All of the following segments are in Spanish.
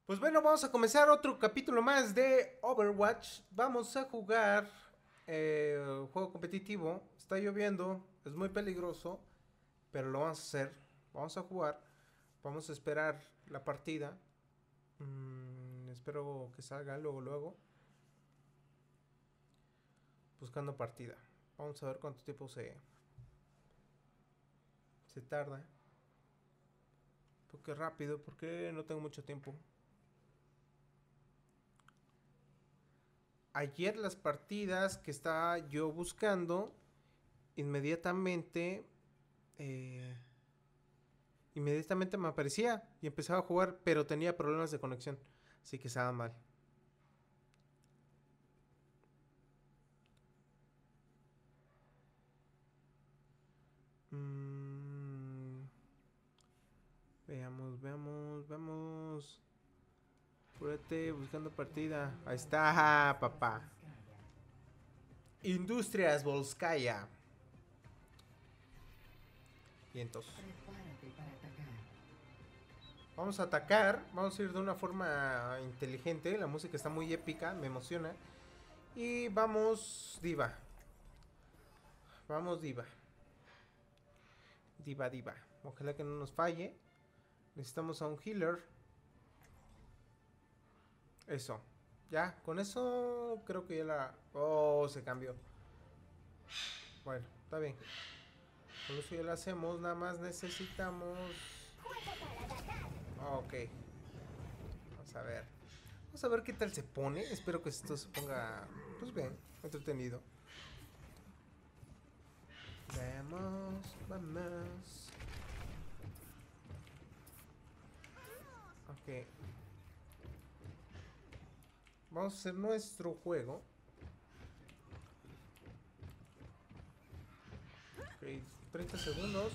Pues bueno, vamos a comenzar otro capítulo más de Overwatch. Vamos a jugar juego competitivo. Está lloviendo, es muy peligroso, pero lo vamos a hacer. Vamos a jugar. Vamos a esperar la partida. Espero que salga luego. Buscando partida. Vamos a ver cuánto tiempo se tarda. Porque rápido, porque no tengo mucho tiempo. Ayer las partidas que estaba yo buscando, inmediatamente inmediatamente me aparecía y empezaba a jugar, pero tenía problemas de conexión, así que estaba mal. Veamos. Apúrate, buscando partida. Ahí está, papá. Industrias Volskaya. Y entonces vamos a atacar. Vamos a ir de una forma inteligente. La música está muy épica, me emociona. Y vamos, diva. Vamos, diva. Diva. Ojalá que no nos falle. Necesitamos a un healer. Eso. Ya, con eso creo que ya la... Oh, se cambió. Bueno, está bien. Con eso ya lo hacemos. Nada más necesitamos... Ok. Vamos a ver. Vamos a ver qué tal se pone. Espero que esto se ponga... Pues bien, entretenido. Vamos. Ok. Vamos a hacer nuestro juego. Ok, 30 segundos.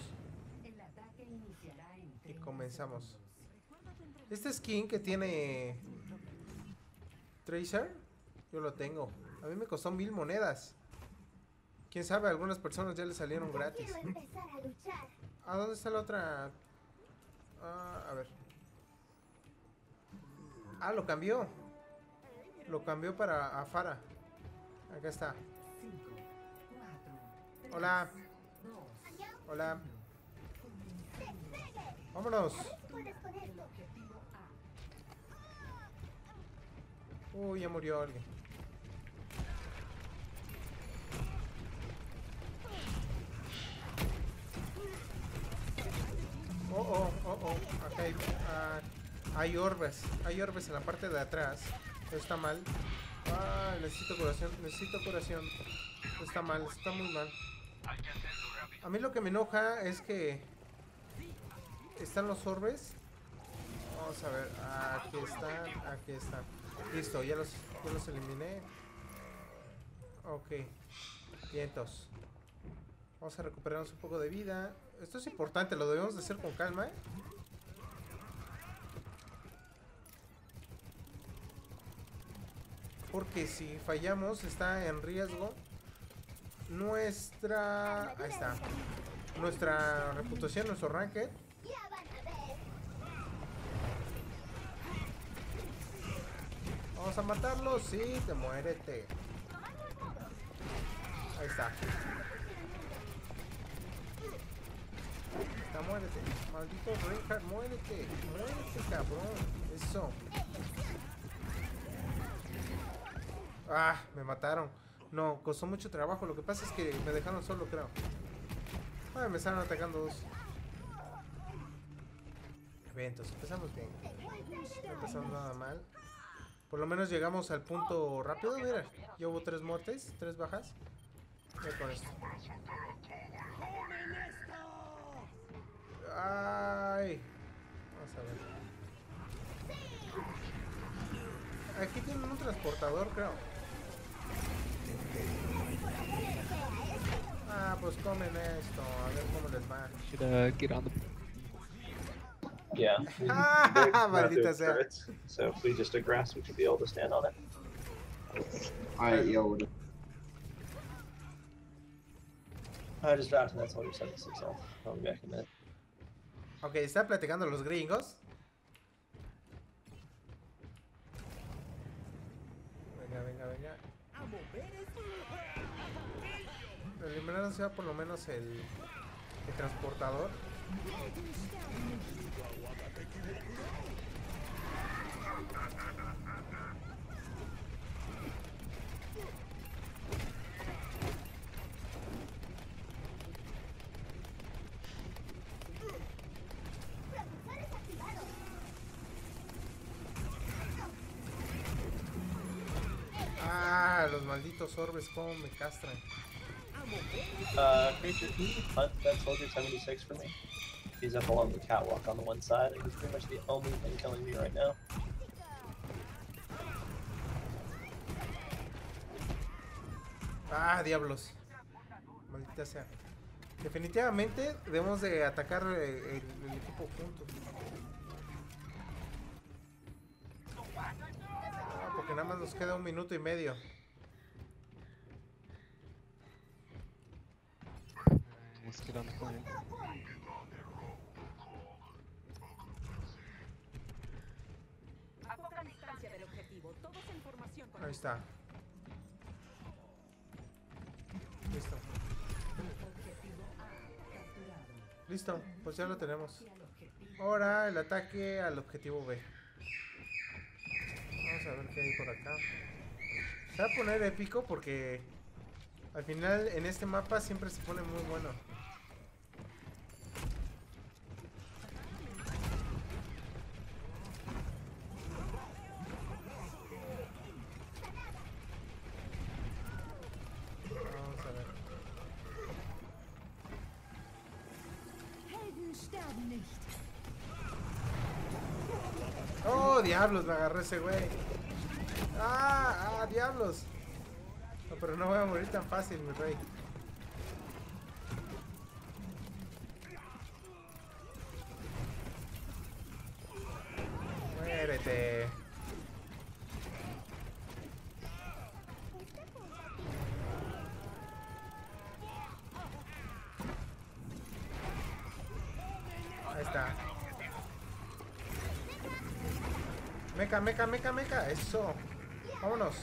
Y comenzamos. Este skin que tiene Tracer, yo lo tengo. A mí me costó 1000 monedas. Quién sabe, a algunas personas ya le salieron gratis. ¿A dónde está la otra? A ver. Ah, lo cambió. Lo cambió para Afara. Acá está. Hola. Hola. Vámonos. Uy, ya murió alguien. Oh. Acá hay orbes. Hay orbes en la parte de atrás. Está mal. Necesito curación. Está mal, está muy mal. A mí lo que me enoja es que están los orbes. Vamos a ver. Aquí están. Listo, ya los eliminé. Ok. Vientos. Vamos a recuperarnos un poco de vida. Esto es importante, lo debemos de hacer con calma, porque si fallamos está en riesgo nuestra... Ahí está. Nuestra reputación, nuestro ranked. Vamos a matarlo. Sí, te muérete. Ahí está. Muérete. Maldito Reinhardt, muérete. Muérete, cabrón. Eso. Me mataron. No, costó mucho trabajo. Lo que pasa es que me dejaron solo, creo. Me estaban atacando dos. Eventos, empezamos bien. No empezamos nada mal. Por lo menos llegamos al punto rápido. Mira, ya hubo 3 muertes, 3 bajas. Voy con esto. Ay. Vamos a ver. Aquí tienen un transportador, creo. Pues comen esto. A ver cómo les va. Should get on the. Yeah. Maldita sea. Turrets, so if we just did grass, we should be able to stand on it. Alright, yo. I just dropped and that's all your 76 off. I'll be back in a minute. Ok, ¿están platicando los gringos? Eliminaron sea por lo menos el transportador. Ah, los malditos orbes, cómo me castran. Creature, can you hunt that soldier 76 for me? He's up along the catwalk on the one side, and he's pretty much the only thing killing me right now. Ah, diablos. Maldita sea. Definitivamente debemos de atacar el equipo juntos. Ah, porque nada más nos queda 1 minuto y medio. Vamos quedando con él. A poca distancia del objetivo, toda esa información con Ahí está. Listo. Listo, pues ya lo tenemos. Ahora el ataque al objetivo B. Vamos a ver qué hay por acá. Se va a poner épico porque al final en este mapa siempre se pone muy bueno. Vamos a ver. Helden sterben nicht. ¡Oh, diablos! Me agarró ese güey. ¡Ah! ¡Diablos! No, pero no voy a morir tan fácil, mi rey. Muérete. Ahí está. Meca, meca, meca, meca. Eso. Vámonos.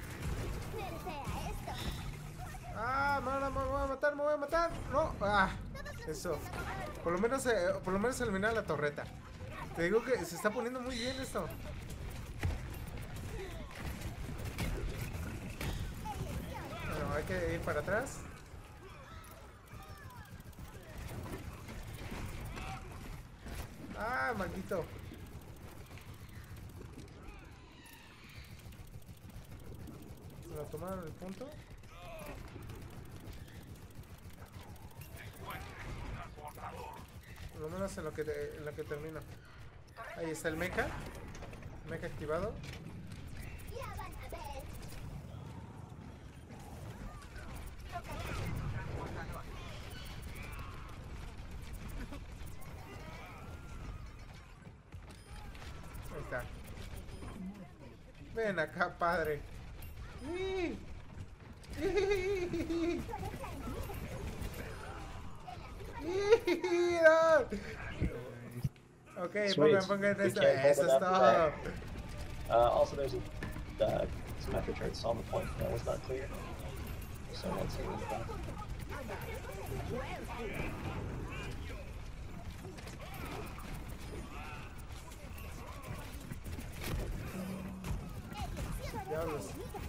Ah, no, no, me voy a matar, me voy a matar. No, ah, eso. Por lo menos eliminar la torreta. Te digo que se está poniendo muy bien esto. Bueno, hay que ir para atrás. Ah, maldito. ¿Se lo tomaron el punto? Por lo menos en lo que termina. Ahí está el mecha. Mecha activado. Ahí está. Ven acá, padre. Ok, pongan esto. Eso es todo. Also, there's a symmetric charts on the point that was not clear. So let's see what we got. Diablos.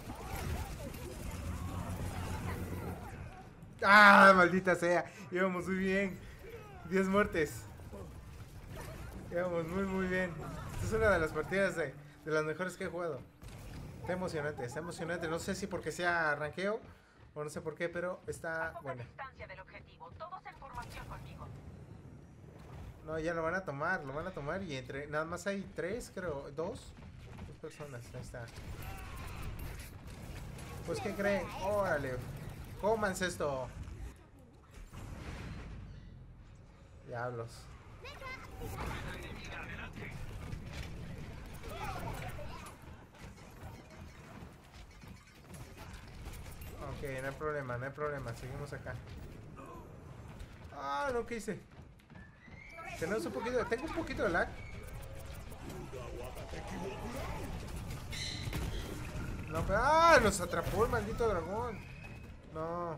Ah, maldita sea. Íbamos muy bien. 10 muertes. Íbamos muy bien. Esta es una de las partidas de las mejores que he jugado. Está emocionante, está emocionante. No sé si porque sea ranqueo o no sé por qué, pero está bueno. No, ya lo van a tomar y entre nada más hay 3, creo, 2 personas. Ahí está. Pues ¿qué creen? Órale. Cómanse esto. Diablos. Ok, no hay problema, no hay problema. Seguimos acá. Ah, no quise. Tenemos un poquito, tengo un poquito de lag. No, pero... ¡Ah! Nos atrapó el maldito dragón. No.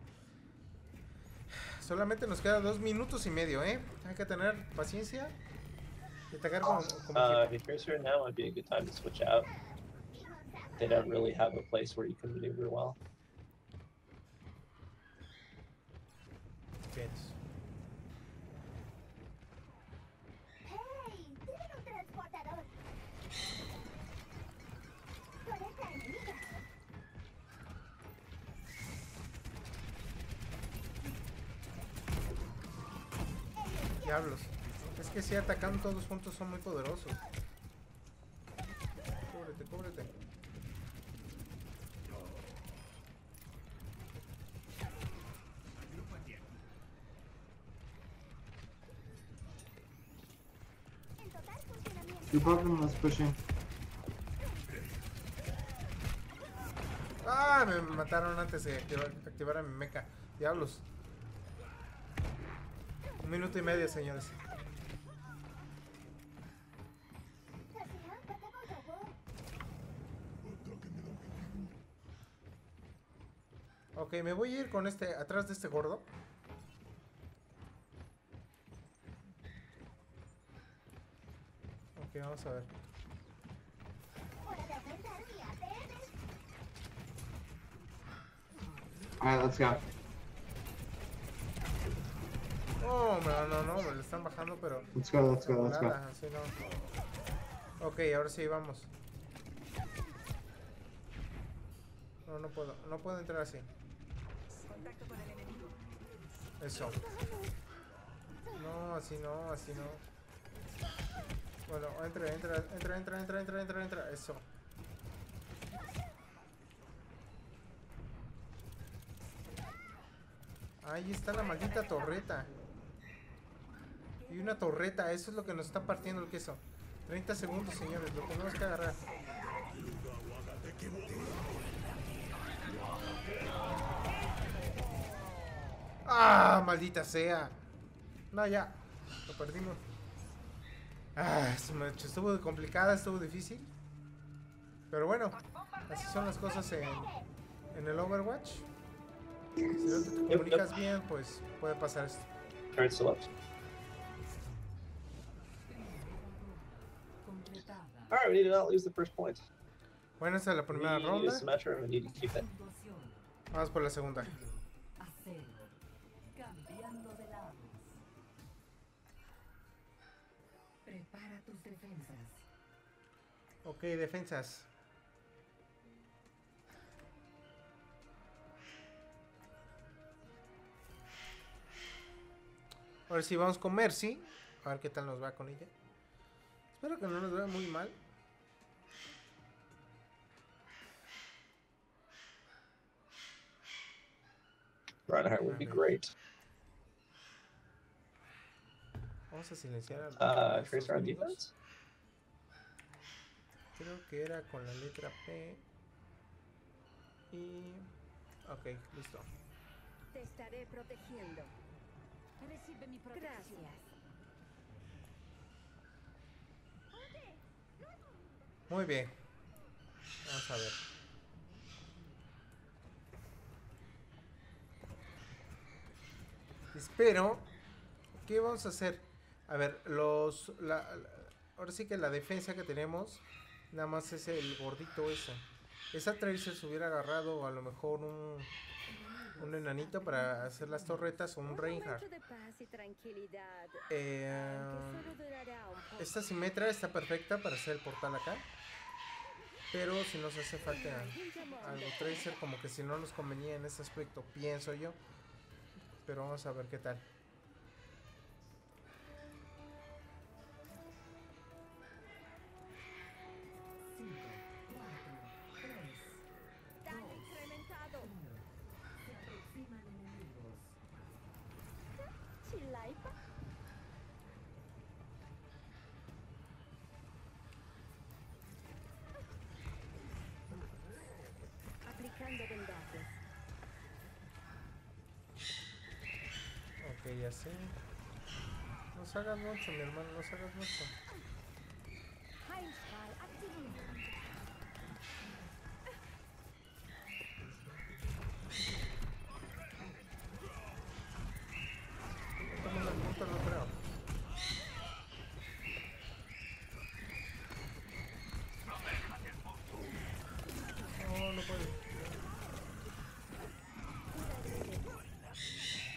Solamente nos queda 2 minutos y medio, ¿eh? Hay que tener paciencia y atacar como If you're Tracer now, would be a good time to switch out. They don't really have a place where you can maneuver well. Bien. ¡Hey! ¡Tienen un transportador! ¡Con esta enemiga! Diablos. Es que si atacan todos juntos son muy poderosos. Cúbrete, cúbrete. En total funcionamiento. Two bottom was pushing. ¡Ah! Me mataron antes de activar a mi mecha. Diablos. 1 minuto y medio, señores. Ok, me voy a ir con este, atrás de este gordo. Ok, vamos a ver. ¡Hora de aprender mi ATM! Alright, let's go. Oh, no, me lo están bajando, pero... Let's go, let's go, let's go. Nada, así no. Ok, ahora sí, vamos. No, no puedo entrar así. Contacto con el enemigo. Eso. No, así no, así no. Bueno, entra. Eso. Ahí está la maldita torreta. Y una torreta, eso es lo que nos está partiendo el queso. 30 segundos, señores, lo tenemos que agarrar. ¡Ah, maldita sea! No, ya, lo perdimos. Ah, estuvo complicada, estuvo difícil. Pero bueno, así son las cosas en el Overwatch. Si no te comunicas bien, pues puede pasar esto. Turret still up. Alright, we need to not lose the first point. Bueno, esta es la primera We ronda. use Symmetra and we need to keep it. Vamos por la segunda. Cambiando de lados. Prepara tus defensas. Ok, defensas. Ahora sí, vamos con Mercy. A ver qué tal nos va con ella. Espero que no nos vea muy mal. Reinhardt would be great. Vamos a silenciar a estos Tracer on enemigos. defense. Creo que era con la letra P. Y... Ok, listo. Te estaré protegiendo. Recibe mi protección. Gracias. Muy bien. Vamos a ver. Espero. ¿Qué vamos a hacer? A ver, ahora sí que la defensa que tenemos, nada más es el gordito ese. Esa Tracer se hubiera agarrado o a lo mejor un enanito para hacer las torretas o un Reinhardt. Momento de paz y tranquilidad. Eh, Que solo durará un poco. Esta Symmetra está perfecta para hacer el portal acá. Pero si nos hace falta algo Tracer, como que si no nos convenía en ese aspecto, pienso yo. Pero vamos a ver qué tal. Daño incrementado. Chilaipa. Aplicando vendajes. Ok, ya sé. No salgas mucho, mi hermano, no salgas mucho. Heimschall aktiviert.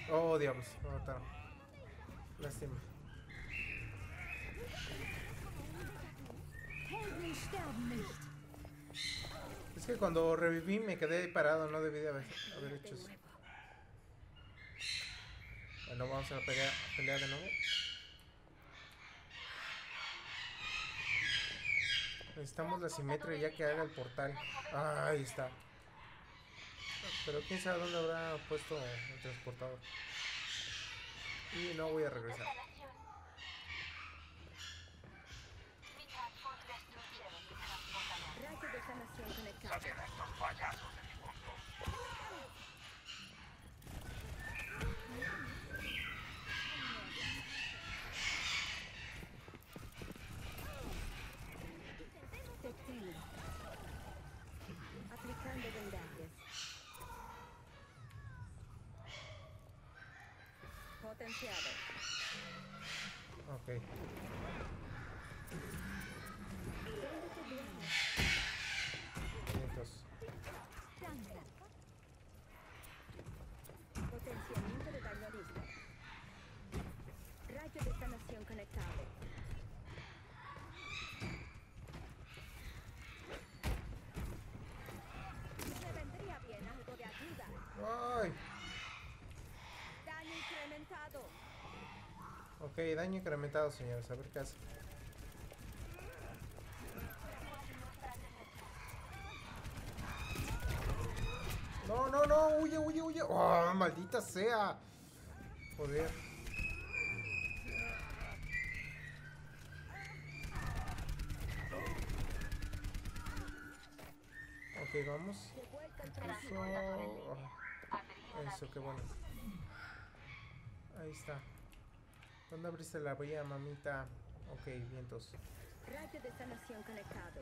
Oh, diablos, me mataron. Lástima. Helden sterben nicht. Es que cuando reviví me quedé ahí parado, no debí de haber hecho eso. Bueno, vamos a pelear de nuevo. Necesitamos la simetría ya que haga el portal. Ah, ahí está. Pero quién sabe dónde habrá puesto el transportador. Y no voy a regresar. Rayo de sanación conectado. Detenido. Aplicando vendajes. Potenciado. Ok. ¿Dónde te duele? 500. Danza. Potenciamiento de daño listo. Rayo de sanación conectado. Me vendría bien algo de ayuda. ¡Ay! Daño incrementado. Ok, daño incrementado, señores. A ver qué hace. No, no, no. Huye, huye, huye. ¡Oh, maldita sea! Joder. Ok, vamos. De vuelta al Eso. Eso, qué bueno. Ahí está. ¿Dónde abriste la vía, mamita? Ok, vientos. rayo de sanación conectado.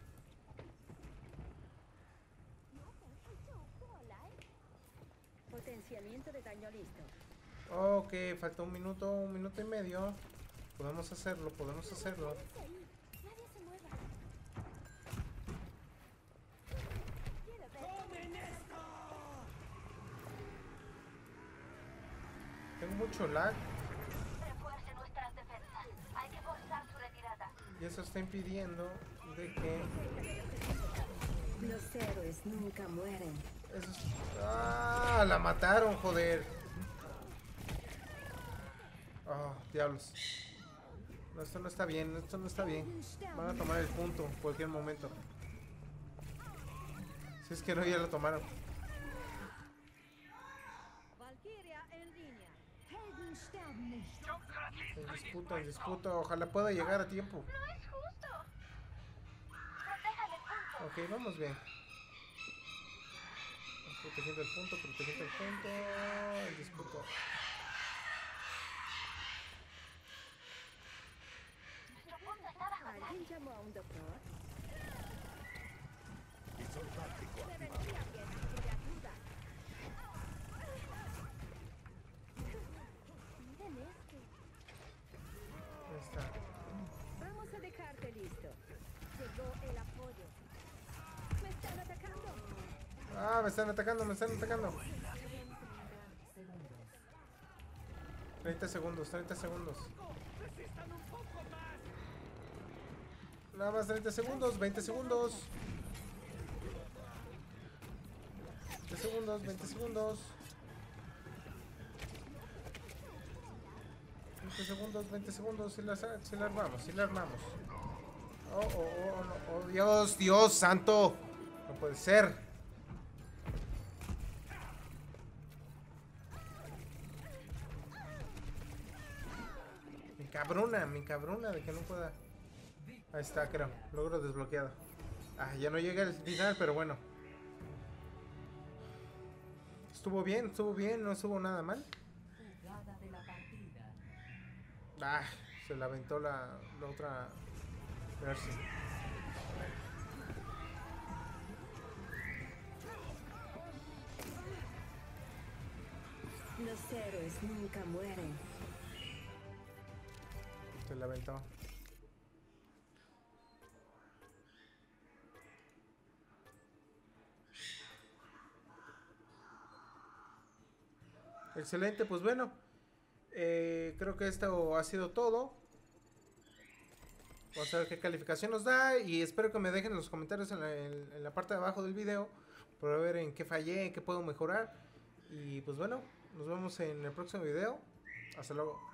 Potenciamiento de daño listo. Ok, falta un minuto y medio. Podemos hacerlo, podemos hacerlo. Nadie se mueva. Tengo mucho lag Refuerce nuestras defensas. Hay que forzar su retirada. y eso está impidiendo de que Los héroes nunca mueren. eso es- ¡Ah! La mataron, joder. Ah, diablos. No, esto no está bien, esto no está bien. Van a tomar el punto en cualquier momento. Si es que no, ya lo tomaron. Valkyria en línea. Helden sterben nicht. En disputa. Ojalá pueda llegar a tiempo. No es justo. Protejan el punto. Ok, vamos bien. Protegiendo el punto, protegiendo el punto. El disputo. Nuestro punto está bajo ataque. ¿Alguien llamó a un doctor? Me vendría bien algo de ayuda. Miren esto. Ahí está. Vamos a dejarte listo. Llegó el apoyo. Me están atacando. Ah, me están atacando, me están atacando. 30 segundos, 30 segundos. Nada más 30 segundos, 20 segundos. 20 segundos, 20 segundos. 20 segundos, 20 segundos. Si la armamos, si la armamos. Oh, oh, oh, no, oh, Dios, Dios santo. No puede ser. Me encabrona de que no pueda. Ahí está, creo. Logro desbloqueado. Ah, ya no llega al final, pero bueno. Estuvo bien, no estuvo nada mal. Ah, se la aventó la otra Mercy. Los héroes nunca mueren. Se la aventó. Excelente, pues bueno. Creo que esto ha sido todo. Vamos a ver qué calificación nos da. Y espero que me dejen en los comentarios en la parte de abajo del video. Para ver en qué fallé, en qué puedo mejorar. Y pues bueno, nos vemos en el próximo video. Hasta luego.